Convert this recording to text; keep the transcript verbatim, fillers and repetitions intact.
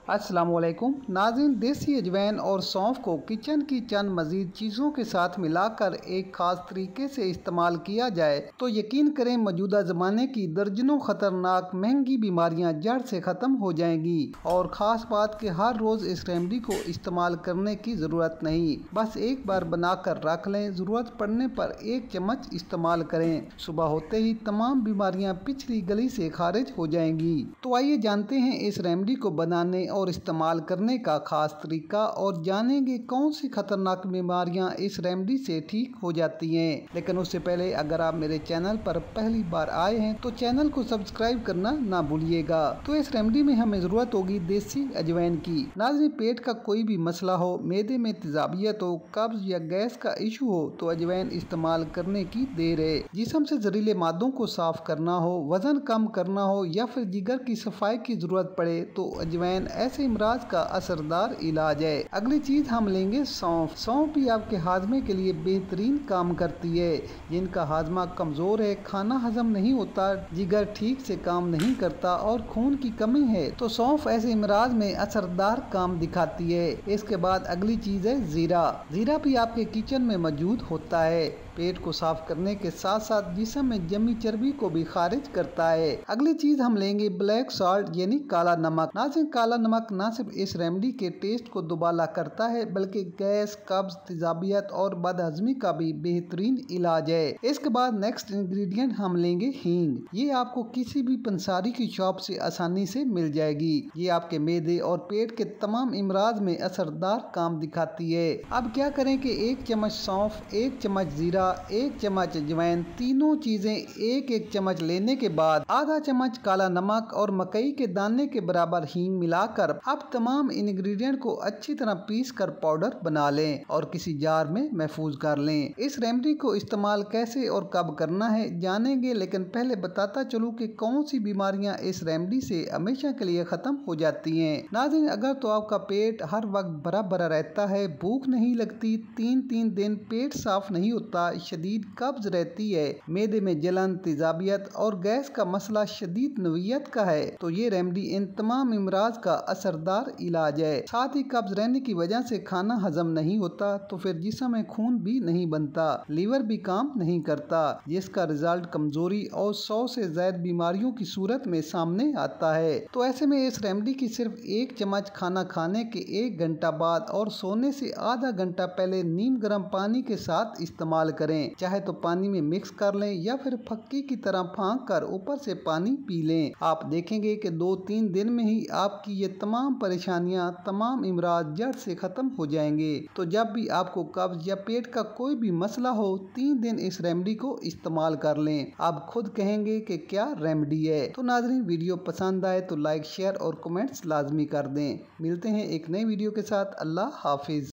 अस्सलामुअलैकुम नाज़रीन, देसी अजवाइन और सौंफ को किचन की चंद मज़ीद चीज़ों के साथ मिलाकर एक ख़ास तरीके से इस्तेमाल किया जाए तो यकीन करें मौजूदा ज़माने की दर्जनों ख़तरनाक महंगी बीमारियां जड़ से ख़त्म हो जाएंगी। और ख़ास बात कि हर रोज़ इस रेमडी को इस्तेमाल करने की ज़रूरत नहीं, बस एक बार बनाकर रख लें, ज़रूरत पड़ने पर एक चम्मच इस्तेमाल करें। सुबह होते ही तमाम बीमारियाँ पिछली गली से खारिज हो जाएंगी। तो आइए जानते हैं इस रेमडी को बनाने और इस्तेमाल करने का खास तरीका और जानेंगे कौन सी खतरनाक बीमारियां इस रेमडी से ठीक हो जाती हैं। लेकिन उससे पहले अगर आप मेरे चैनल पर पहली बार आए हैं तो चैनल को सब्सक्राइब करना ना भूलिएगा। तो इस रेमडी में हमें जरूरत होगी देसी अजवाइन की। नाज़रीन, पेट का कोई भी मसला हो, मैदे में तेजाबियत हो, कब्ज या गैस का इशू हो तो अजवाइन इस्तेमाल करने की देर है। जिस्म से जहरीले मादों को साफ करना हो, वजन कम करना हो या फिर जिगर की सफाई की जरूरत पड़े तो अजवाइन ऐसे इमराज का असरदार इलाज है। अगली चीज हम लेंगे सौंफ। सौंफ भी आपके हाजमे के लिए बेहतरीन काम करती है। जिनका हाजमा कमजोर है, खाना हजम नहीं होता, जिगर ठीक से काम नहीं करता और खून की कमी है तो सौंफ ऐसे इमराज में असरदार काम दिखाती है। इसके बाद अगली चीज है जीरा। जीरा भी आपके किचन में मौजूद होता है। पेट को साफ करने के साथ साथ जिस्म में जमी चर्बी को भी खारिज करता है। अगली चीज हम लेंगे ब्लैक सॉल्ट यानी काला नमक। नाज़रीन, काला नमक न सिर्फ इस रेमडी के टेस्ट को दुबाला करता है बल्कि गैस, कब्ज, तेजाबियत और बदहजमी का भी बेहतरीन इलाज है। इसके बाद नेक्स्ट इंग्रेडिएंट हम लेंगे हींग। ये आपको किसी भी पंसारी की शॉप से आसानी से मिल जाएगी। ये आपके मैदे और पेट के तमाम इमराज में असरदार काम दिखाती है। अब क्या करें कि एक चम्मच सौंफ, एक चम्मच जीरा, एक चम्मच अजवाइन, तीनों चीजें एक एक चम्मच लेने के बाद आधा चम्मच काला नमक और मकई के दाने के बराबर हींग मिलाकर अब तमाम इंग्रेडिएंट को अच्छी तरह पीस कर पाउडर बना लें और किसी जार में महफूज कर लें। इस रेमडी को इस्तेमाल कैसे और कब करना है जानेंगे, लेकिन पहले बताता चलूं कि कौन सी बीमारियां इस रेमडी से हमेशा के लिए खत्म हो जाती हैं। नाज़रीन, अगर तो आपका पेट हर वक्त भरा भरा रहता है, भूख नहीं लगती, तीन तीन दिन पेट साफ नहीं होता, शदीद कब्ज रहती है, मैदे में जलन, तेजाबियत और गैस का मसला शदीद नौइयत का है तो ये रेमडी इन तमाम इमराज का असरदार इलाज है। साथ ही कब्ज रहने की वजह से खाना हजम नहीं होता तो फिर जिस्म में खून भी नहीं बनता, लीवर भी काम नहीं करता, जिसका रिजल्ट कमजोरी और सौ से ज्यादा बीमारियों की सूरत में सामने आता है। तो ऐसे में इस रेमडी की सिर्फ एक चम्मच खाना खाने के एक घंटा बाद और सोने से आधा घंटा पहले नीम गर्म पानी के साथ इस्तेमाल करें। चाहे तो पानी में मिक्स कर लें या फिर फक्की की तरह फांक कर ऊपर से पानी पी लें। आप देखेंगे कि दो तीन दिन में ही आपकी ये तमाम परेशानियां, तमाम इमराज जड़ से खत्म हो जाएंगे। तो जब भी आपको कब्ज या पेट का कोई भी मसला हो, तीन दिन इस रेमडी को इस्तेमाल कर लें। आप खुद कहेंगे कि क्या रेमडी है। तो नाज़रीन, वीडियो पसंद आए तो लाइक, शेयर और कमेंट्स लाजमी कर दें। मिलते हैं एक नई वीडियो के साथ। अल्लाह हाफिज।